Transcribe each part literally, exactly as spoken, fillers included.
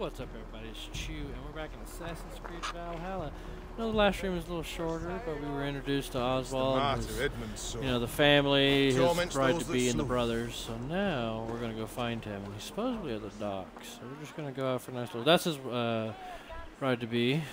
What's up, everybody? It's Chew, and we're back in Assassin's Creed Valhalla. I know the last stream was a little shorter, but we were introduced to Oswald and his, you know, the family, his bride to be, and the brothers. So now we're gonna go find him, and he's supposedly at the docks. So we're just gonna go out for a nice little. That's his uh, bride to be.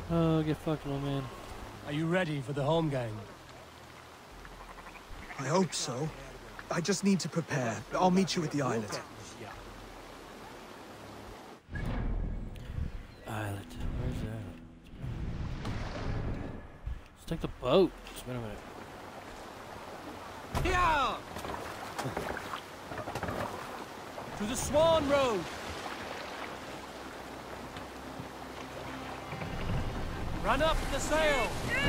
Oh, get fucked, little man. Are you ready for the home gang? I hope so. I just need to prepare. I'll meet you at the islet. Islet. Where's that? Let's take the boat. It's been a minute. Yeah! To the Swan Road! Run up the sail!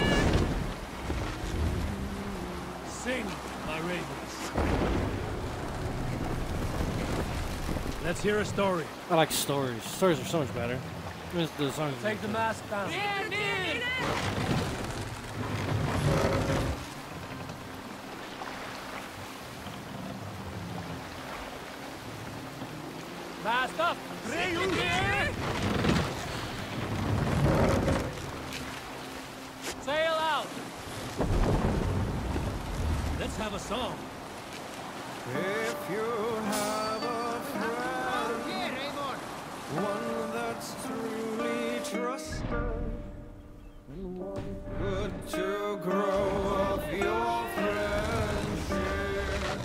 Sing, my ravens. Let's hear a story. I like stories. Stories are so much better. The songs Take the mask down. Yeah, dude! Mask up! Sail out! Let's have a song. If you have a friend, one that's truly trusted, and one good to grow of your friendship.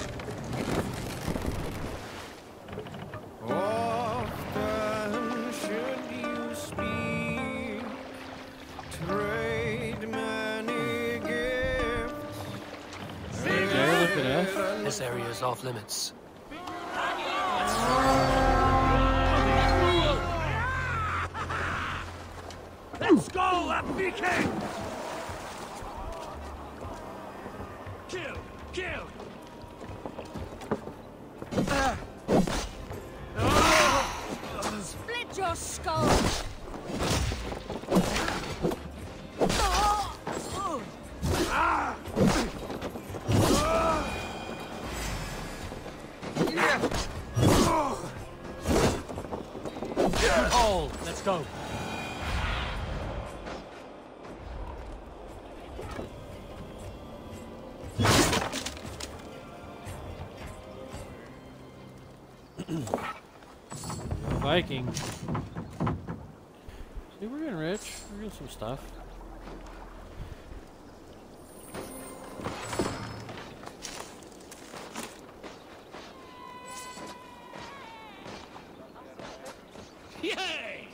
Often should you speak, trade many gifts. This area is off limits. Let's go, Applique! Kill! Kill! Split your skull! Oh, let's go. Viking. See, we're getting rich. We're getting some stuff. Yay!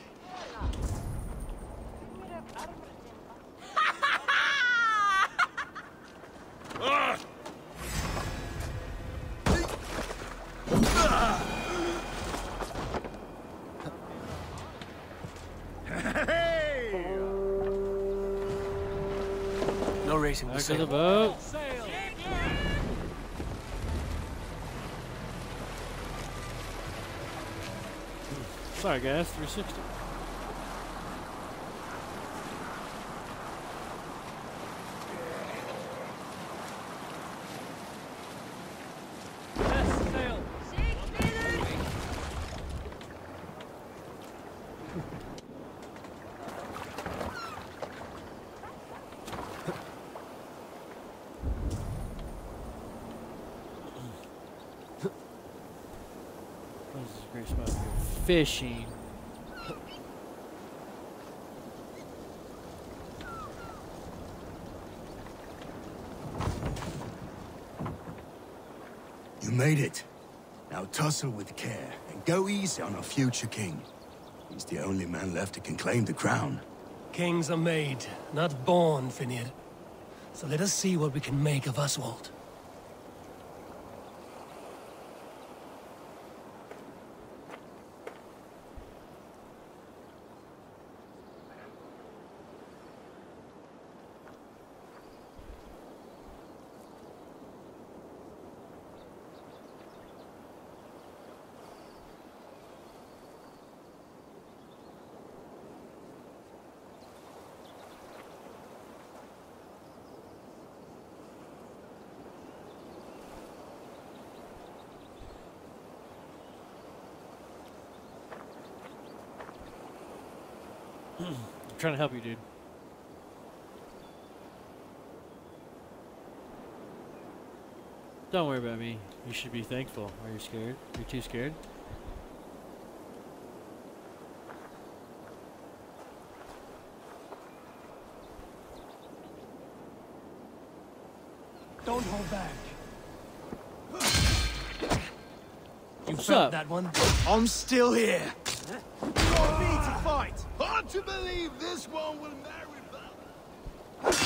No racing the Back to sail. the boat. Sorry guys, three sixty. This is a great spot to go fishing. You made it. Now tussle with care and go easy on our future king. He's the only man left who can claim the crown. Kings are made, not born, Finir. So let us see what we can make of Oswald. I'm trying to help you, dude. Don't worry about me. You should be thankful. Are you scared? You're too scared? Don't hold back. You What's felt up? that one? I'm still here. You want me to fight? Hard to believe this one will marry Val.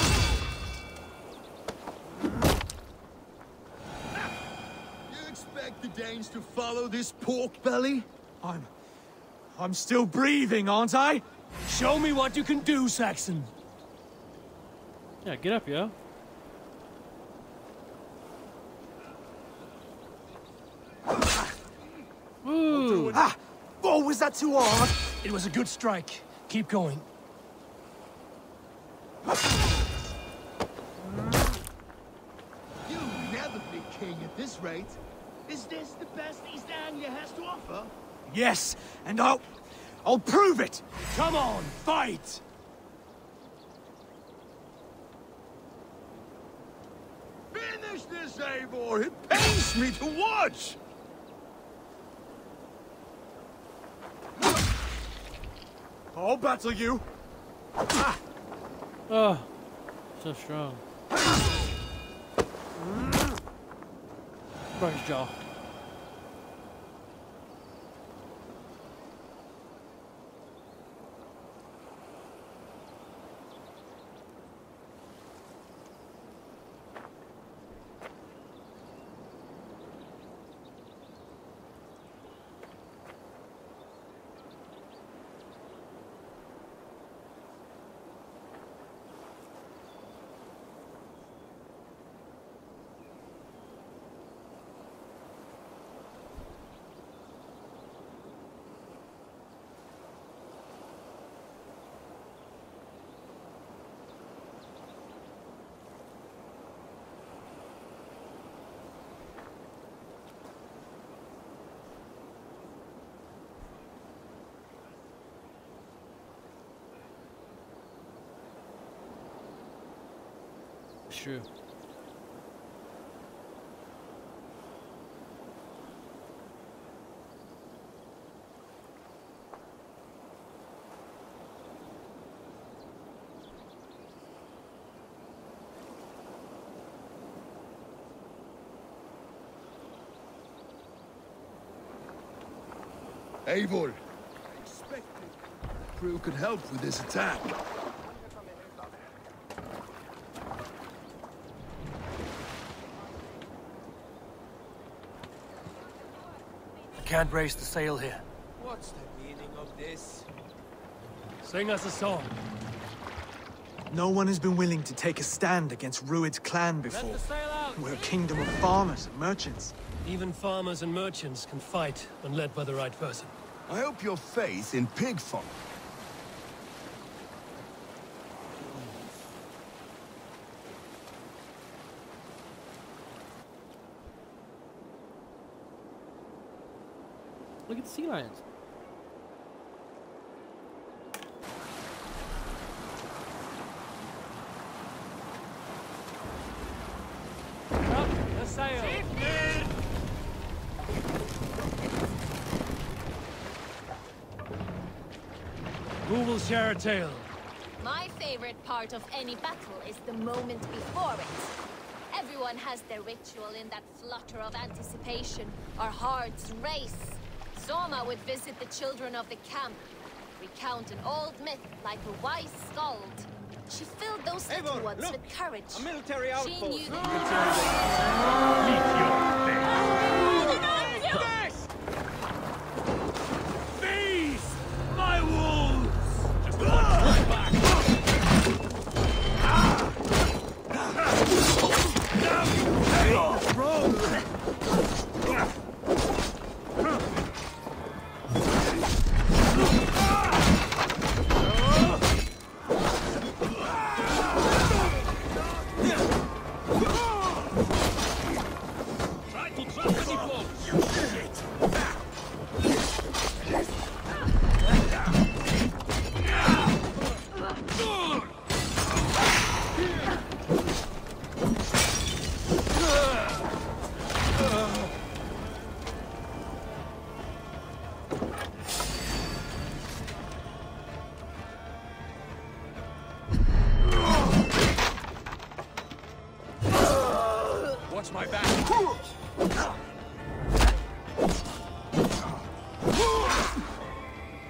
You expect the Danes to follow this pork belly? I'm... I'm still breathing, aren't I? Show me what you can do, Saxon. Yeah, get up, yo. Ooh. Ah! Oh, was that too hard? It was a good strike. Keep going. You'll never be king at this rate. Is this the best East Anglia has to offer? Yes, and I'll... I'll prove it! Come on, fight! Finish this, Eivor! It pains me to watch! I'll battle you! Ah! Oh, so strong. Broke his jaw. It's true. Eivor, I expected the crew could help with this attack. I can't raise the sail here. What's the meaning of this? Sing us a song. No one has been willing to take a stand against Rued's clan before. Let the sail out. We're a kingdom of farmers and merchants. Even farmers and merchants can fight when led by the right person. I hope your faith in pig farm. Look at the sea lions. Up the sail. Who will share a tale? My favorite part of any battle is the moment before it. Everyone has their ritual in that flutter of anticipation. Our hearts race. Soma would visit the children of the camp, recount an old myth like a wise skald. She filled those little Eivor, ones look! with courage. A military She outpost. knew that Feast! My wolves! Try to trust any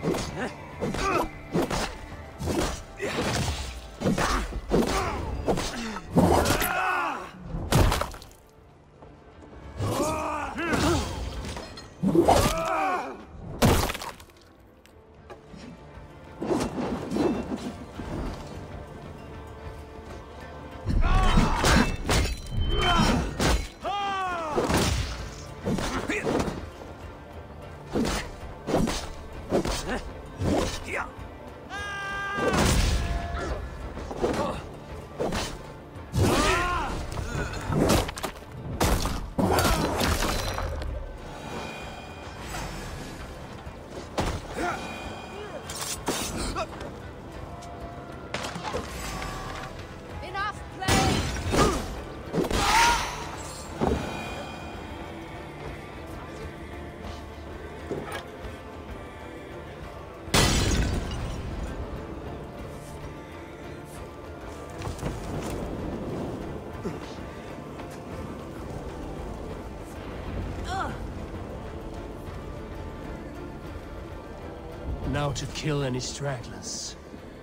Now to kill any stragglers.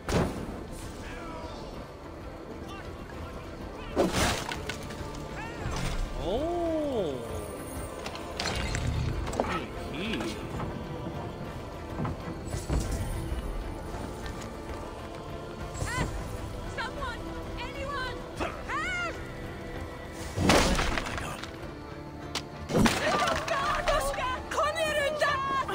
Oh. Hey. Help! Someone! Anyone! Help! Kom ner undan!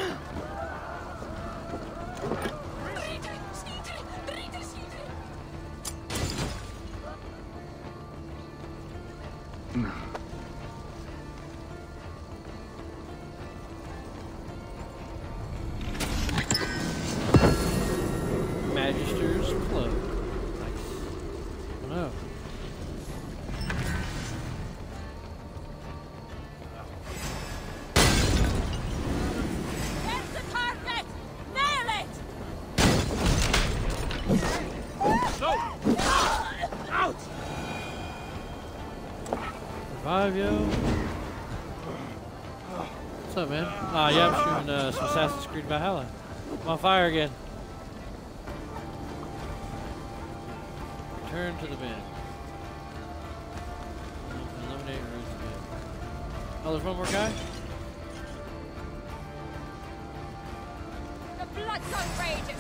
Magister's Cloak. Nice. Oh no. There's the target! Nail it! Out! Revive, yo. What's up, man? Ah, yeah, I'm shooting uh, some Assassin's Creed Valhalla. I'm on fire again. Return to the bin. Eliminate Rude's bin. Oh, there's one more guy? The blood sun rages!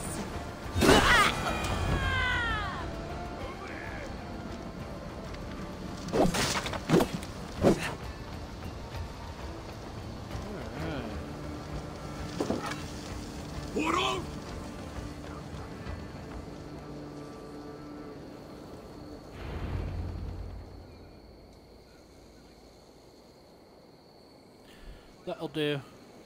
That'll do.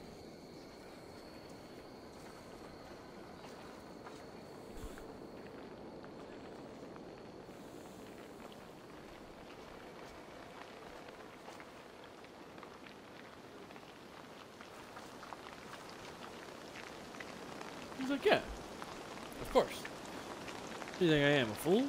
He's like, yeah, of course. Do you think I am, a fool?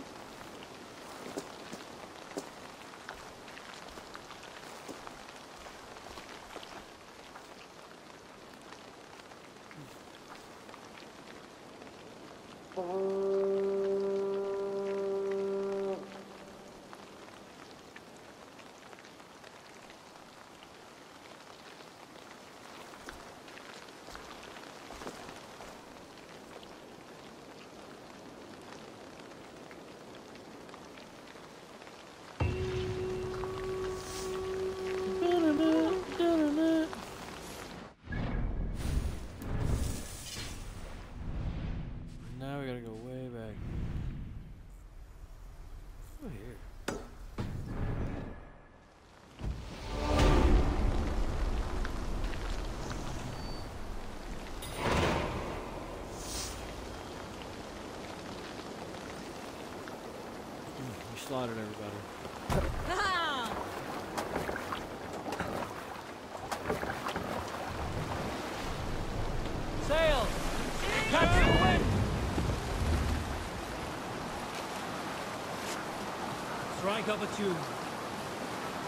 Now we gotta go way back. Oh, here. We slaughtered everybody. Sail! Captain Wind! Strike up a tune.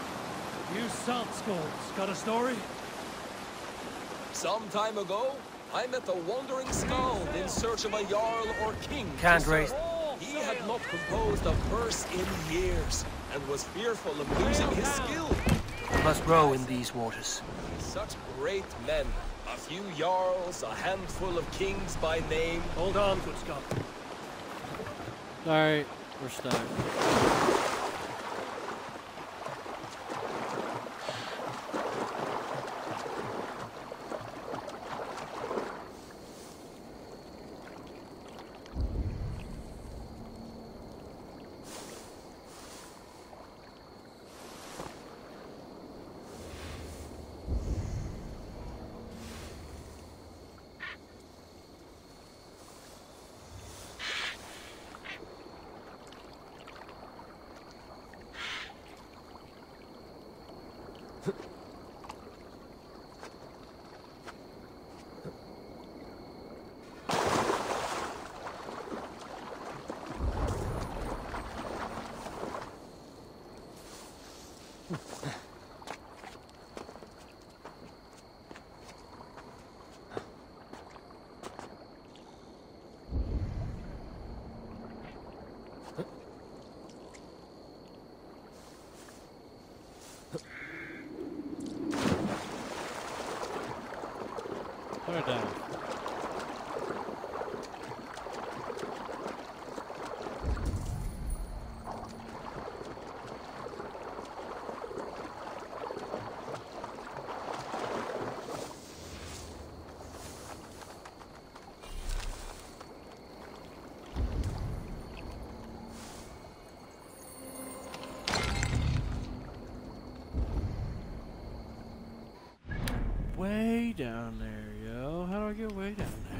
You Salt Skulls got a story? Some time ago, I'm at the Wandering Skald in search of a Jarl or King. Can't raise. He had not composed a verse in years, and was fearful of losing his skill. We must row in these waters. Such great men. A few Jarls, a handful of kings by name. Hold on, good Scott. Alright, we're stuck. Put it down. Way down there, yo. How do I get way down there?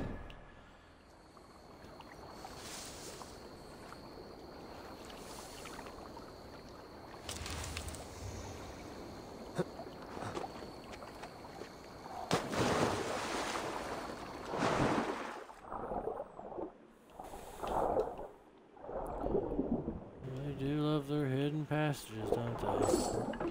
They do love their hidden passages, don't they?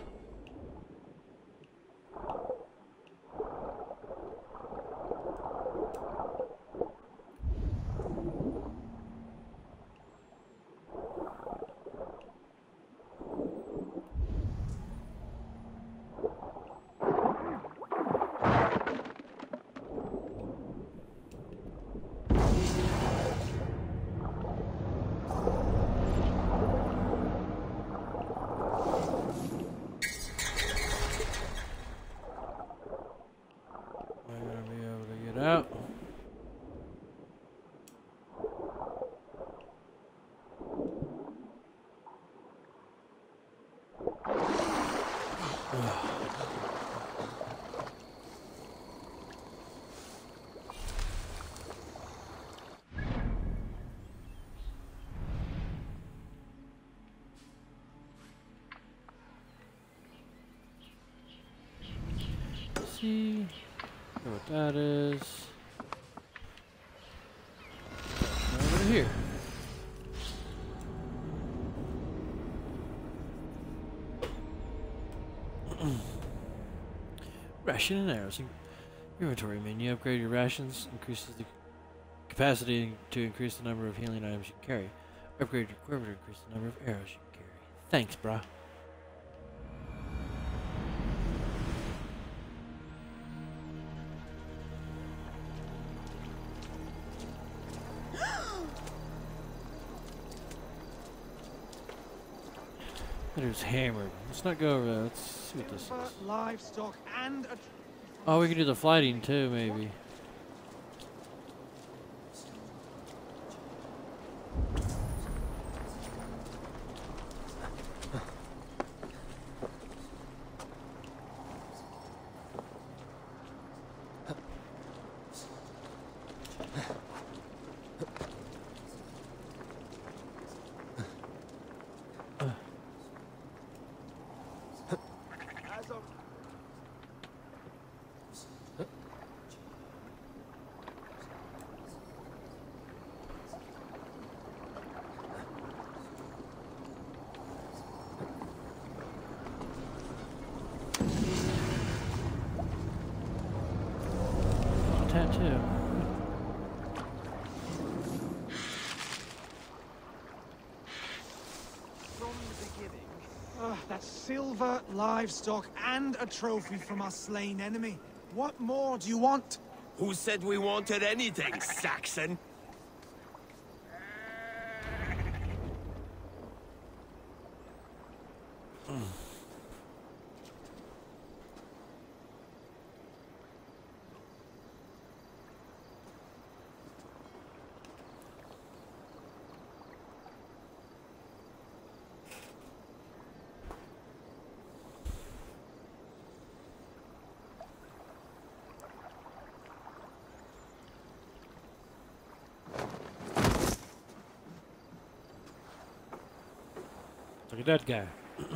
Out. See what that is. Over here. Ration and arrows. Inventory menu. Upgrade your rations. Increases the capacity to increase the number of healing items you can carry. Upgrade your quiver to increase the number of arrows you can carry. Thanks, brah. That is hammered. Let's not go over there. Let's see what this is. Livestock and a Oh, we can do the flighting too, maybe. silver, livestock, and a trophy from our slain enemy. What more do you want? Who said we wanted anything, Saxon? Look at that guy.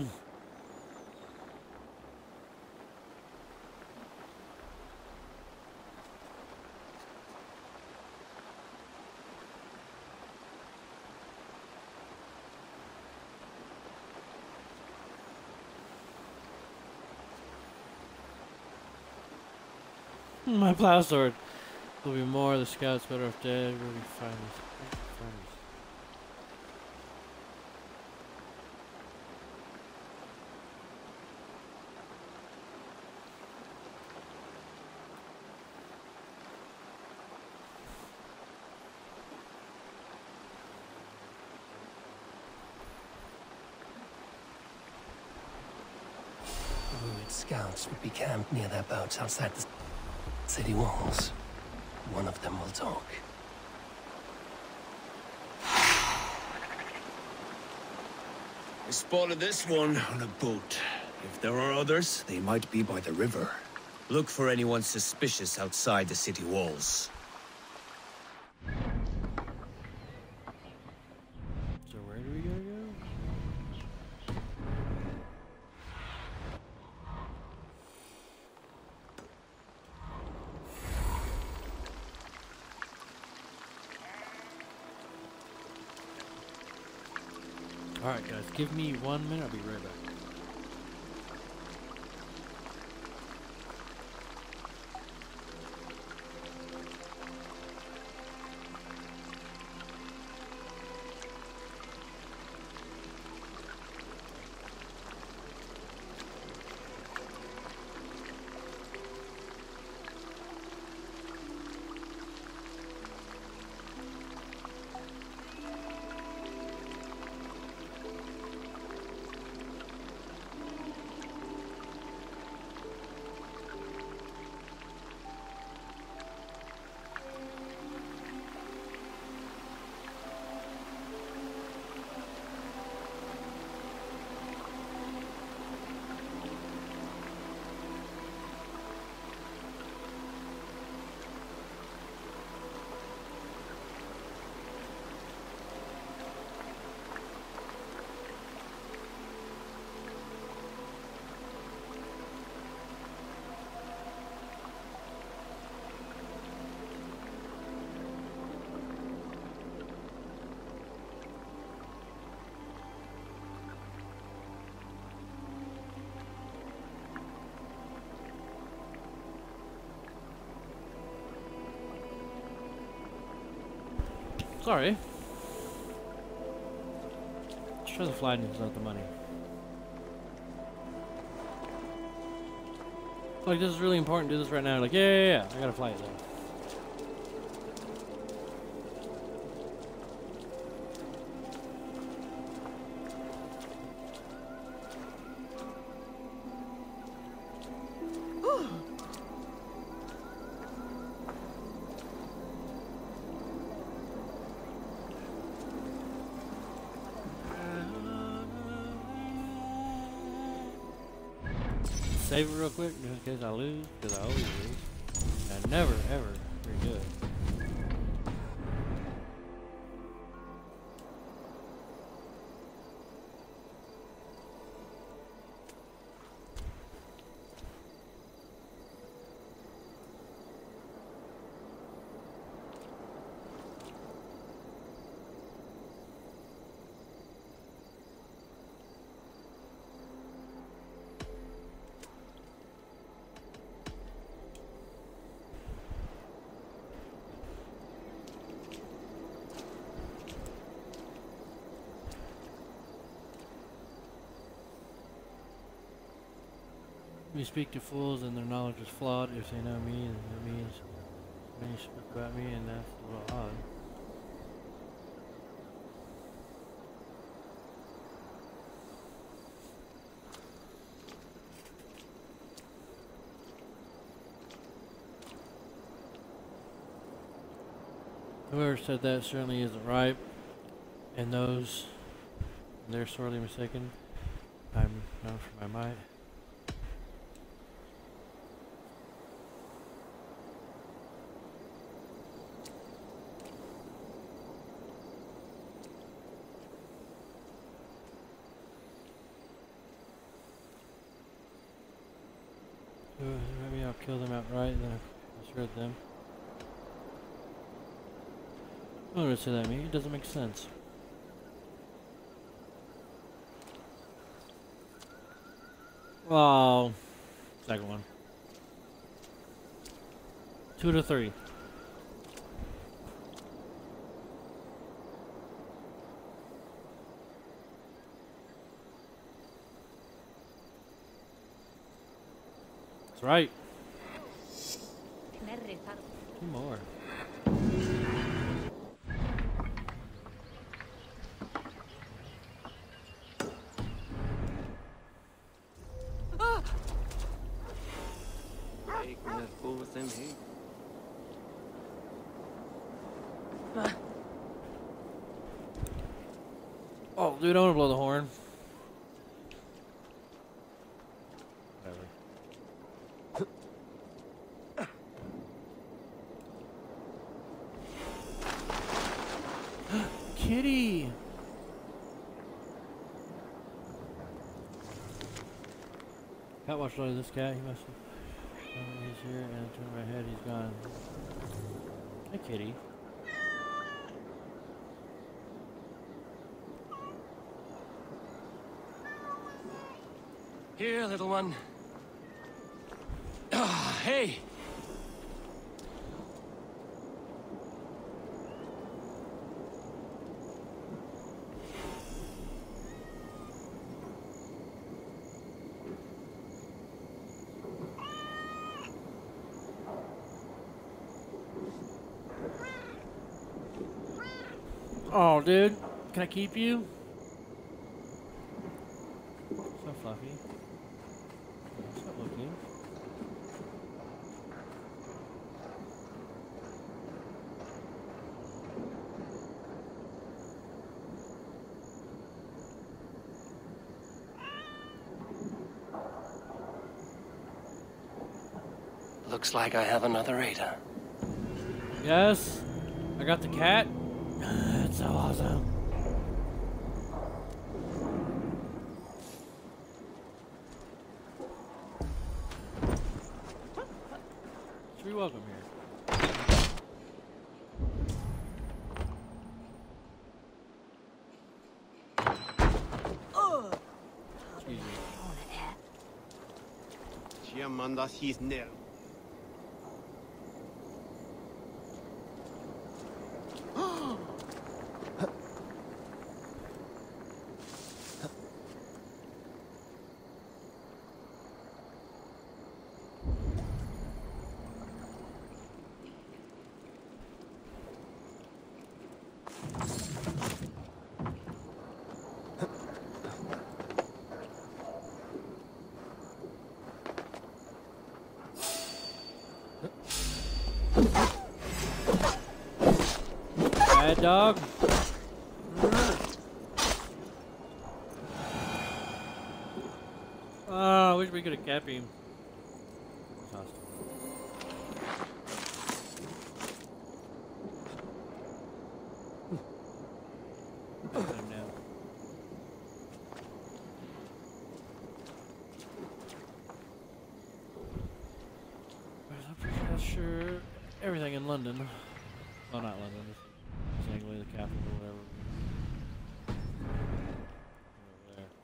My plow sword will be more. The scouts better off dead. We'll be fine. Scouts would be camped near their boats outside the city walls. One of them will talk. I spotted this one on a boat. If there are others, they might be by the river. Look for anyone suspicious outside the city walls. So where do we gotta go? Alright guys, give me one minute, I'll be right back. Sorry. Sure the flight is not the money. Like, this is really important, do this right now. Like, yeah, yeah, yeah, I gotta fly it though. Save it real quick just in case I lose, because I always lose. I never, ever redo it. We speak to fools and their knowledge is flawed. If they know me, then it means many speak about me, and that's a little odd. Whoever said that certainly isn't right, and those, they're sorely mistaken. I'm known for my might. Maybe I'll kill them outright, and then I'll shred them. I don't know what to say that mean. It doesn't make sense. Oh, second one. Two to three. That's right. Two more. Oh, dude, I don't want to blow the horn. Whatever. Kitty! Cat watched all of this cat. He must have. Oh, he's here, and I turn my head, he's gone. Hi, kitty. Here, little one. Ah, hey! Oh, dude. Can I keep you? So fluffy. Stop looking. Looks like I have another Ada. Yes. I got the cat. That's so awesome. Should we welcome here? Excuse me. Bad dog. Oh, I wish we could have kept him. Sure, everything in London. Well, not London. It's Langley, the capital, or whatever. Over there.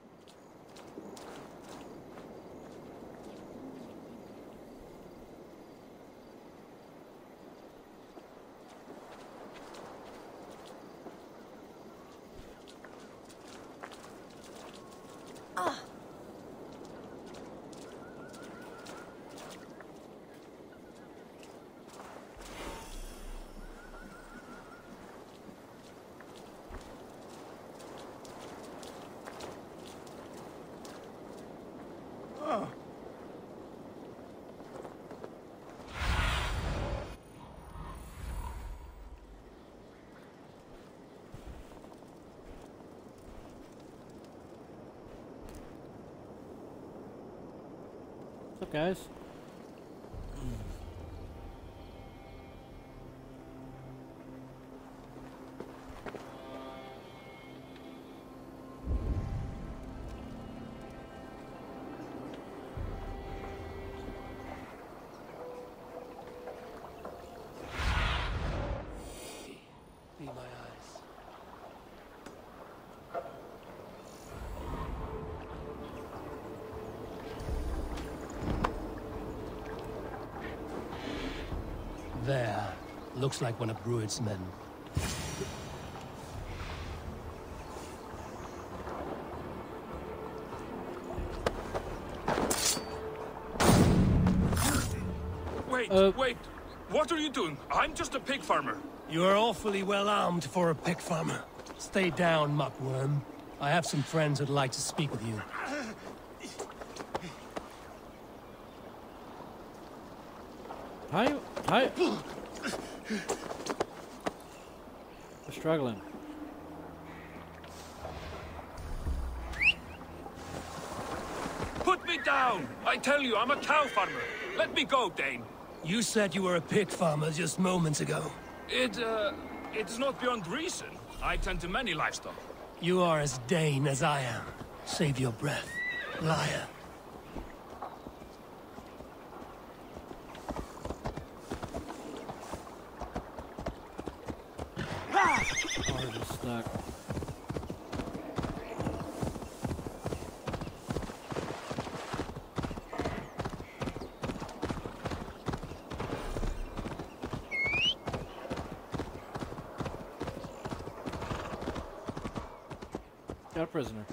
What's up, guys? Be my eyes. There. Looks like one of Bruit's men. Wait, uh, wait! What are you doing? I'm just a pig farmer. You are awfully well armed for a pig farmer. Stay down, muckworm. I have some friends who'd like to speak with you. Hi, hi. We're struggling. Put me down! I tell you, I'm a cow farmer. Let me go, Dane. You said you were a pig farmer just moments ago. It, uh, it's not beyond reason. I tend to many livestock. You are as Dane as I am. Save your breath, liar. Oh, we're just stuck. Got a prisoner.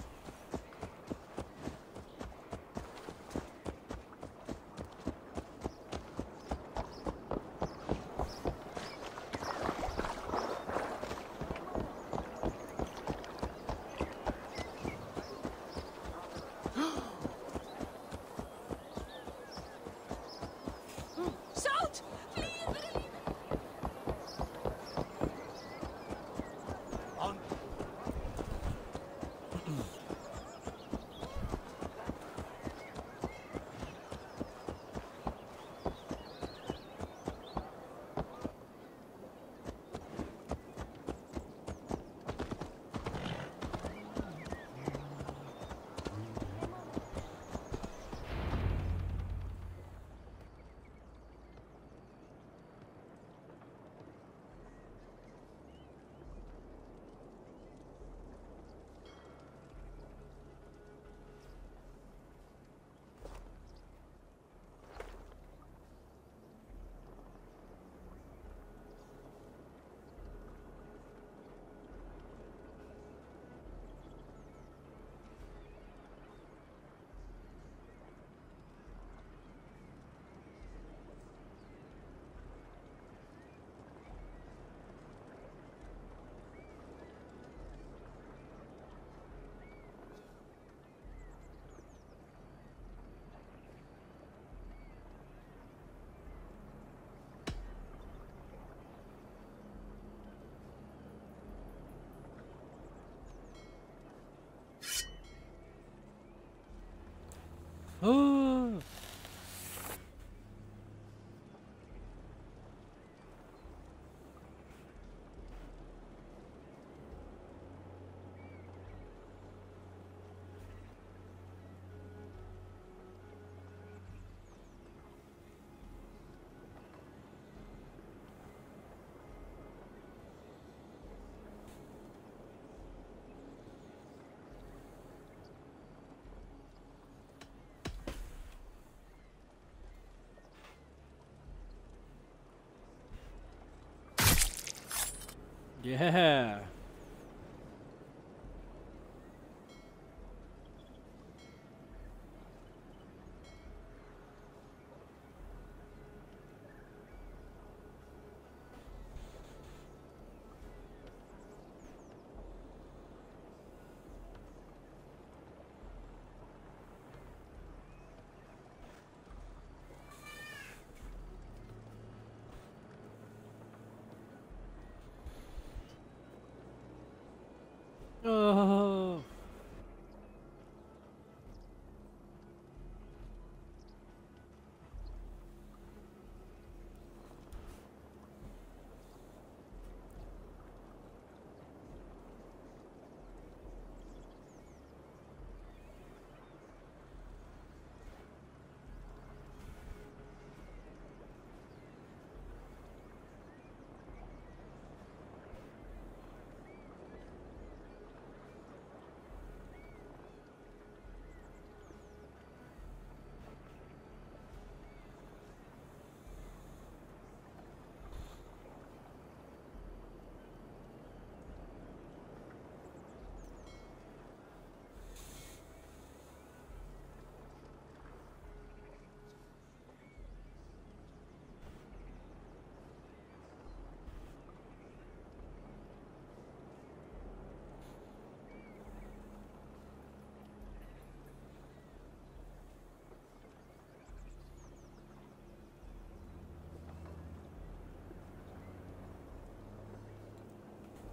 Shout! Oh. Yeah. Oh.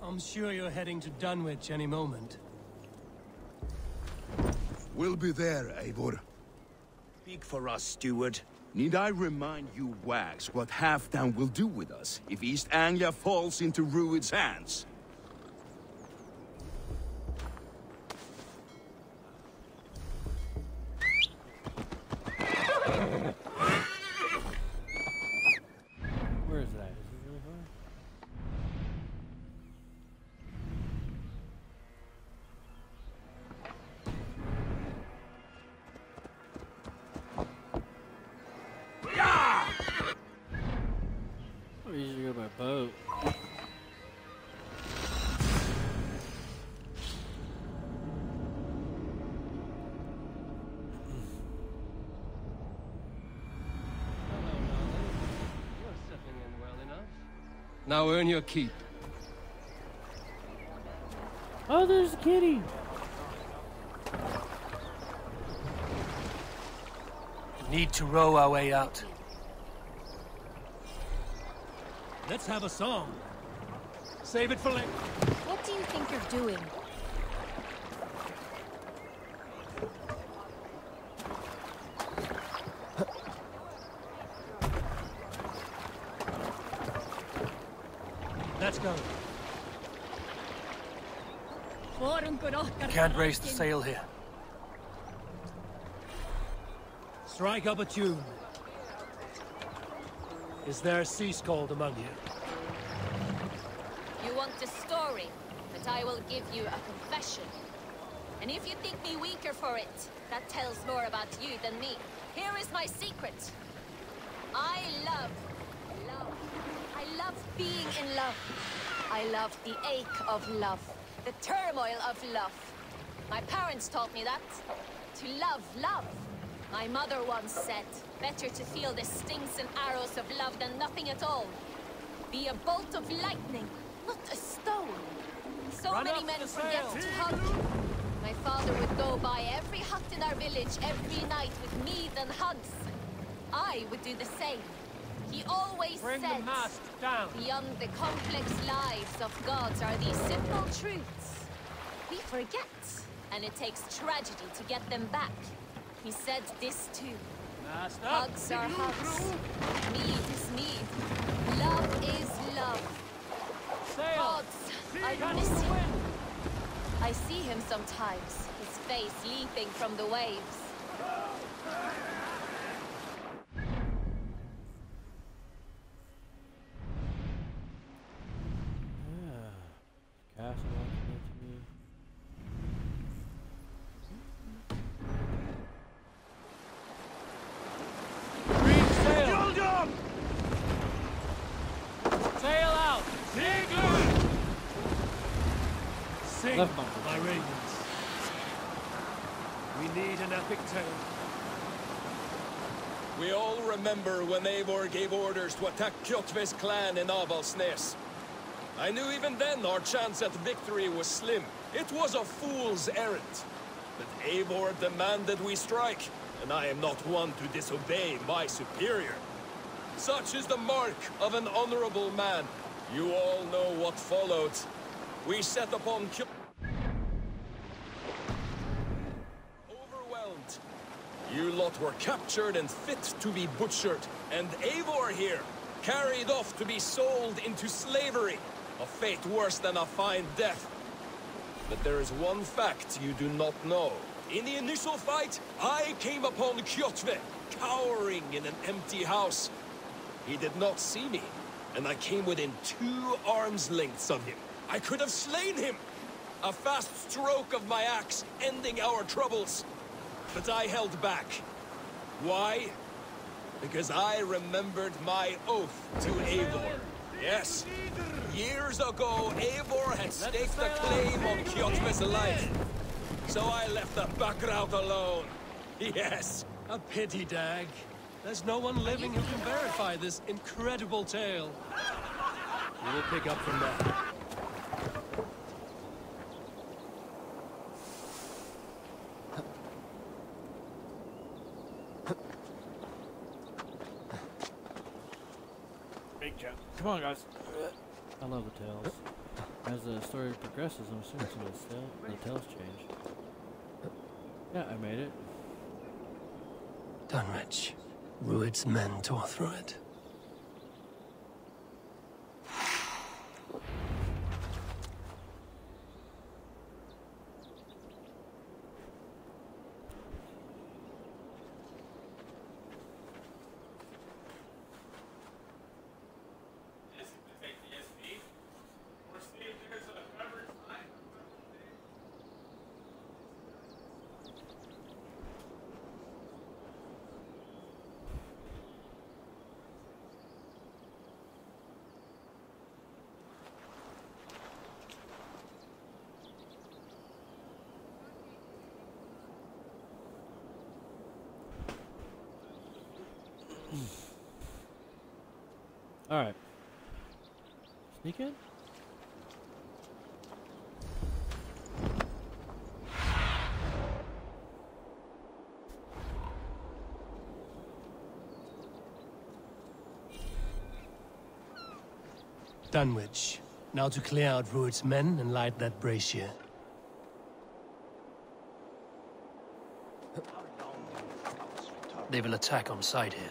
I'm sure you're heading to Dunwich any moment. We'll be there, Eivor. Speak for us, steward. Need I remind you wags what Halfdan will do with us if East Anglia falls into Rued's hands? Where is that? Is it really far? Or easier to go by boat. Now earn your keep. Oh, there's the kitty. Need to row our way out. Let's have a song. Save it for later. What do you think you're doing? Let's go. Can't raise the sail here. Strike up a tune. Is there a sea scald among you? You want a story, but I will give you a confession. And if you think me weaker for it, that tells more about you than me. Here is my secret. I love, love. I love being in love. I love the ache of love, the turmoil of love. My parents taught me that. To love, love. My mother once said, better to feel the stings and arrows of love than nothing at all. Be a bolt of lightning, not a stone. So Run many up men the forget sail. to hug. My father would go by every hut in our village every night with mead and hugs. I would do the same. He always Bring said, the mast down. beyond the complex lives of gods are these simple truths. We forget, and it takes tragedy to get them back. He said this too. Mast up. Hugs are hugs. Mead is mead. Love is love. Sail. Gods, I miss him. I see him sometimes, his face leaping from the waves. Castle wants to me. Reef sail. Sail out. Sing, Left bumper. my ravens. We need an epic tale. We all remember when Eivor gave orders to attack Kjotve's clan in Avaldsnes. I knew even then our chance at victory was slim. It was a fool's errand. But Eivor demanded we strike, and I am not one to disobey my superior. Such is the mark of an honorable man. You all know what followed. We set upon Kjot... Overwhelmed. You lot were captured and fit to be butchered, and Eivor here, carried off to be sold into slavery. A fate worse than a fine death. But there is one fact you do not know. In the initial fight, I came upon Kjotve, cowering in an empty house. He did not see me, and I came within two arms lengths of him. I could have slain him! A fast stroke of my axe, ending our troubles. But I held back. Why? Because I remembered my oath to Eivor. Yes. Years ago, Eivor had staked a claim on Kjotve's life. So I left the background alone. Yes. A pity, Dag. There's no one living who can verify this incredible tale. We will pick up from there. Big jump. Come on, guys. I love the tails. As the story progresses, I'm assuming some of the, tale, the tales change. Yeah, I made it. Dunwich. Rued's men tore through it. All right. Sneak in? Dunwich. Now to clear out Rued's men and light that brazier. They will attack on sight here.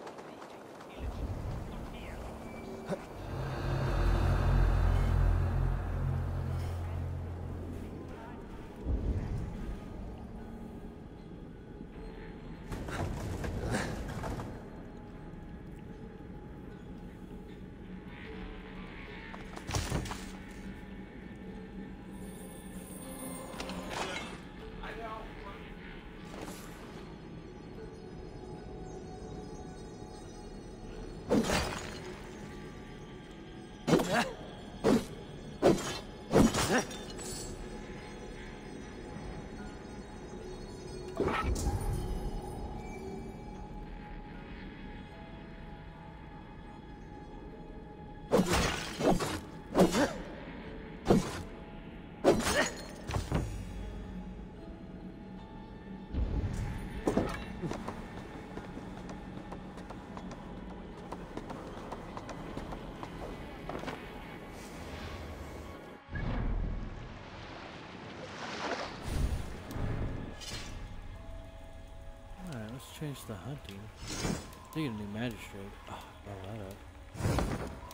Change the hunting. I need a new magistrate. Oh, blow that up.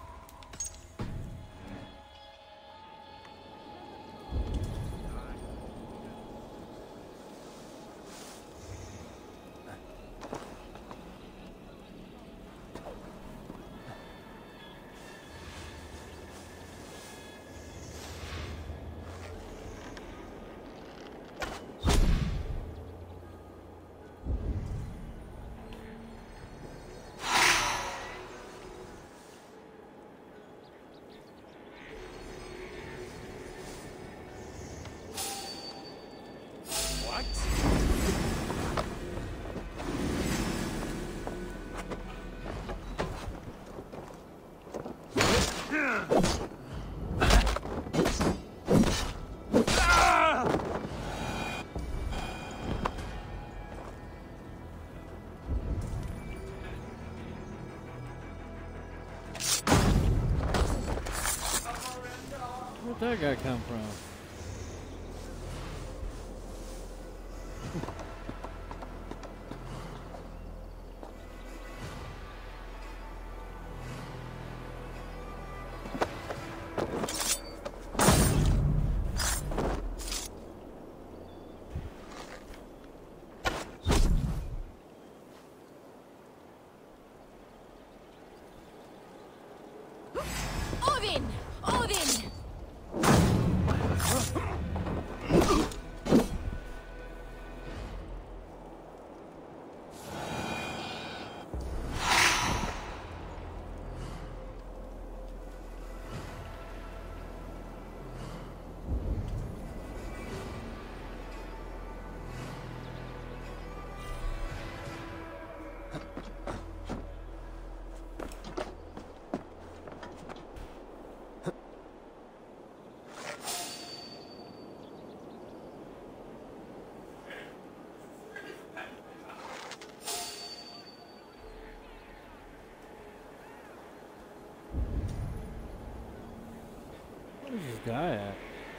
Where'd that guy come from? Odin! Odin! Where's this guy at?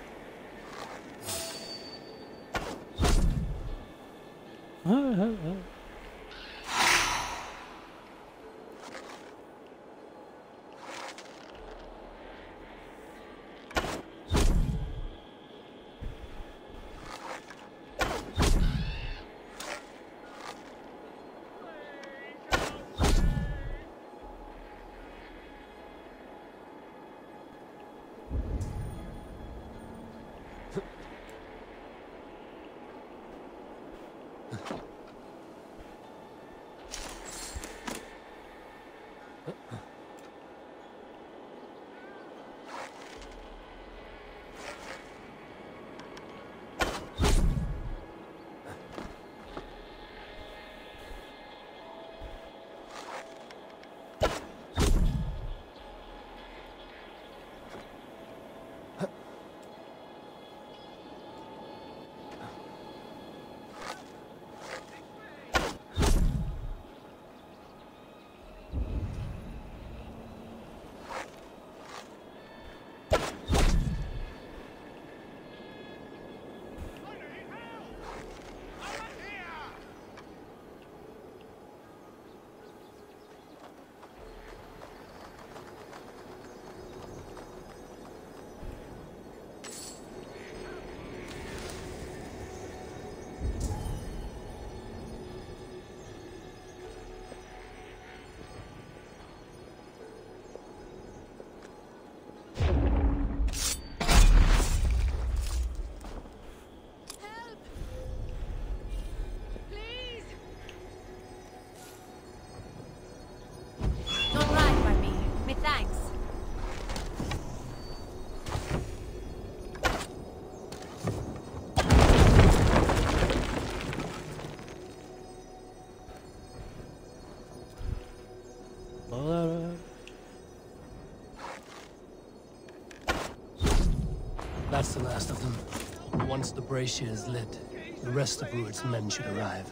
That's the last of them. Once the brazier is lit, the rest of Rued's men should arrive.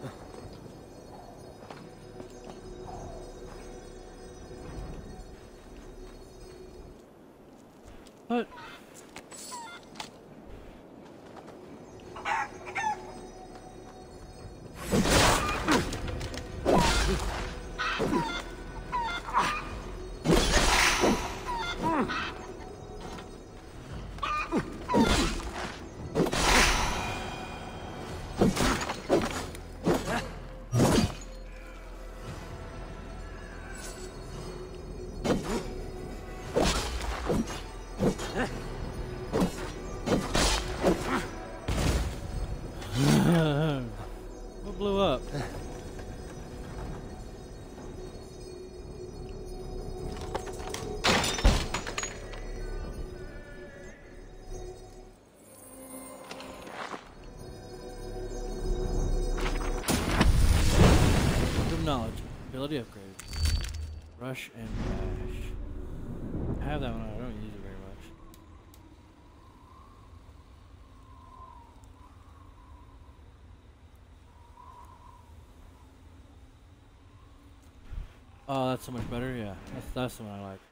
What? What blew up? Good knowledge. Ability upgrade. Rush and dash. I have that one. I don't use it very much. Oh, that's so much better. Yeah, that's that's the one I like.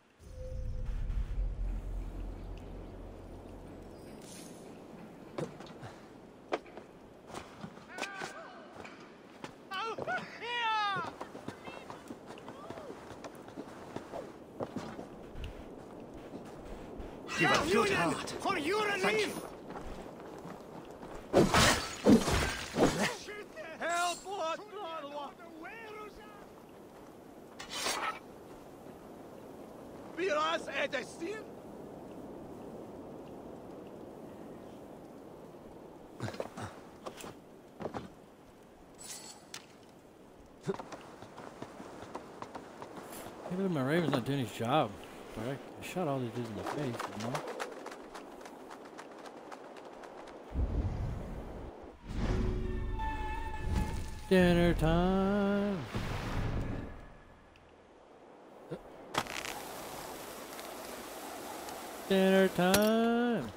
Give a good heart for your relief. Help! What? Biraz edestin. Maybe my Raven's not doing his job. Right? I shot all these dudes in the face, you know? Dinner time. Dinner time.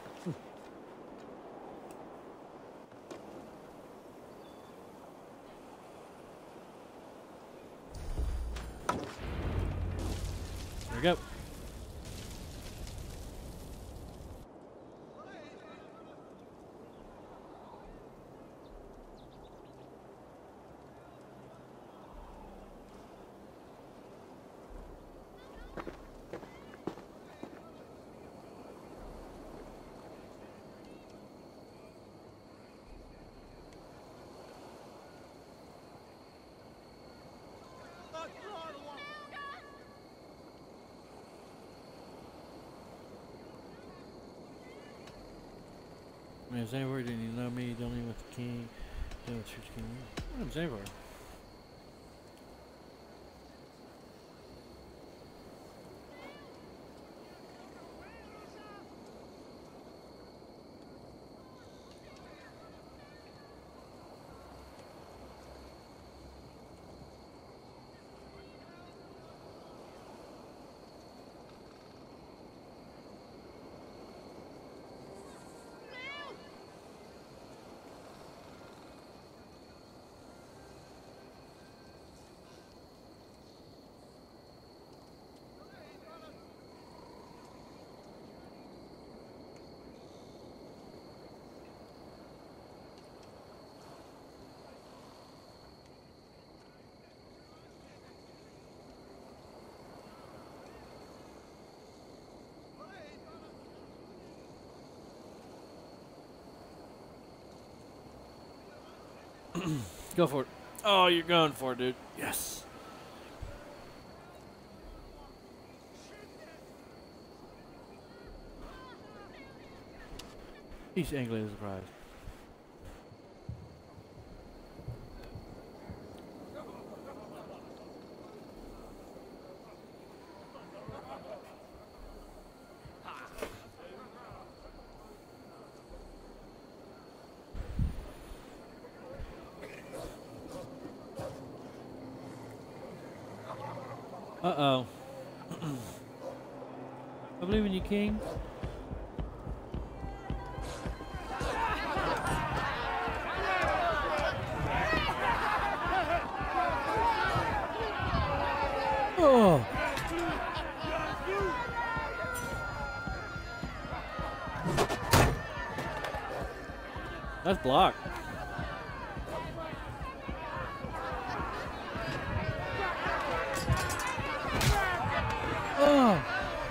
There we go. I mean, Xanavar didn't even know me, dealing with the king, dealing with the king. What am Xanavar? Go for it. Oh, you're going for it, dude. Yes. He's angling as a prize. Uh-oh. I believe in you, King. Oh. That's blocked. Oh.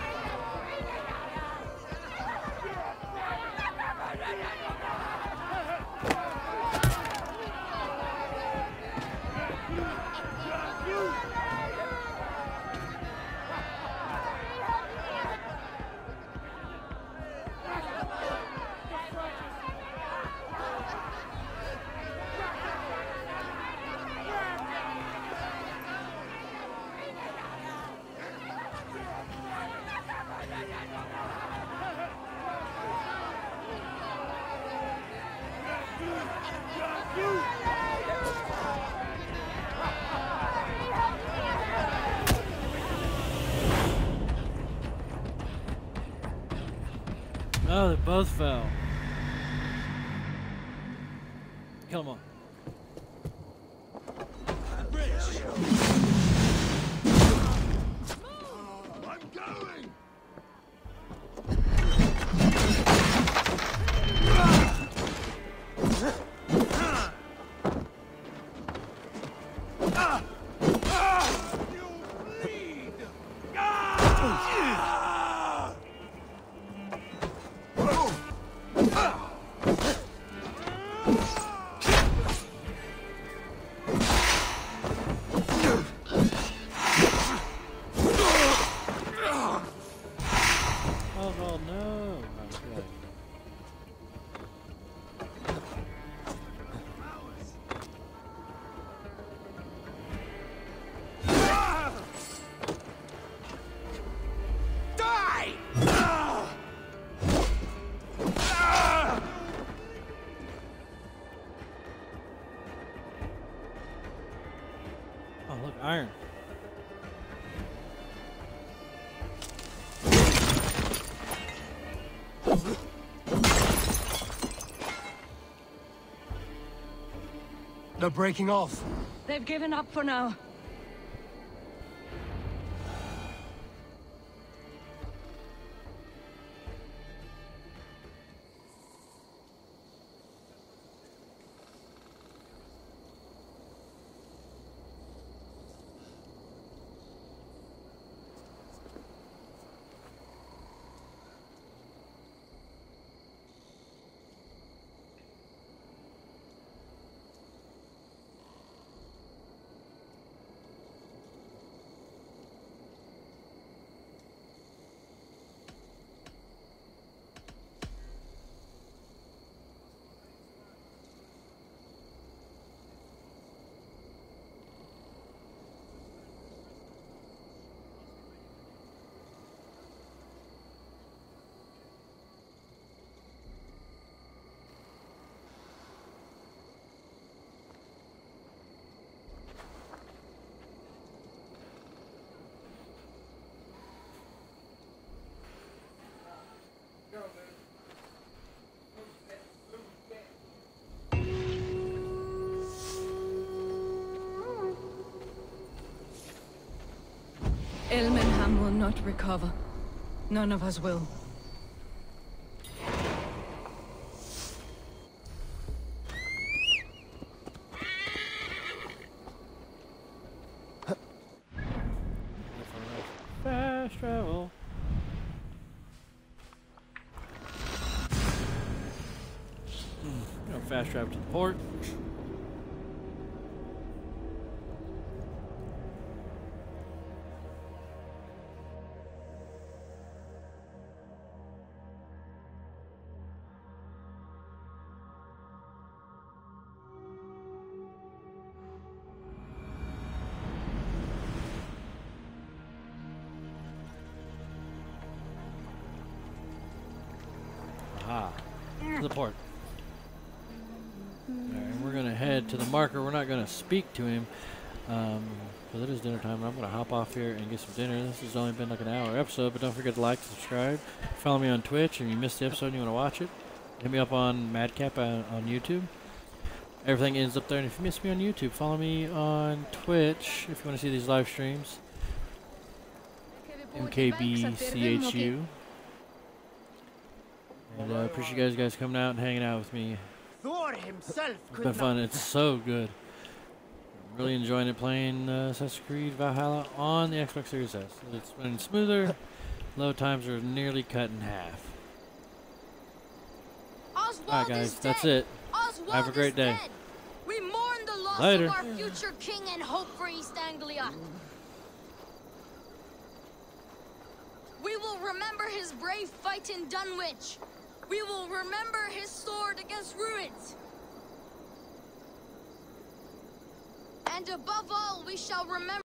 Oh, they both fell. Kill them all. I'm going! Oh, look, iron. They're breaking off. They've given up for now. not recover. None of us will. Fast travel. Go fast travel to the port. Aha, to the port. Alright, we're gonna head to the marker. We're not gonna speak to him um, because it is dinner time. I'm gonna hop off here and get some dinner. This has only been like an hour episode, but don't forget to like, subscribe, follow me on Twitch. If you missed the episode and you want to watch it, hit me up on Madcap on, on YouTube. Everything ends up there. And if you miss me on YouTube, follow me on Twitch if you want to see these live streams. M K B C H U. And I uh, appreciate you guys, guys coming out and hanging out with me. Thor himself It's been fun. It's so good. I'm really enjoying it playing uh, Assassin's Creed Valhalla on the Xbox Series S. It's running smoother. Load times are nearly cut in half. Alright guys, that's it. Oswald Have a great day. Dead. We mourn the loss Later. of our future king and hope for East Anglia. We will remember his brave fight in Dunwich. We will remember his sword against Ruins. And above all, we shall remember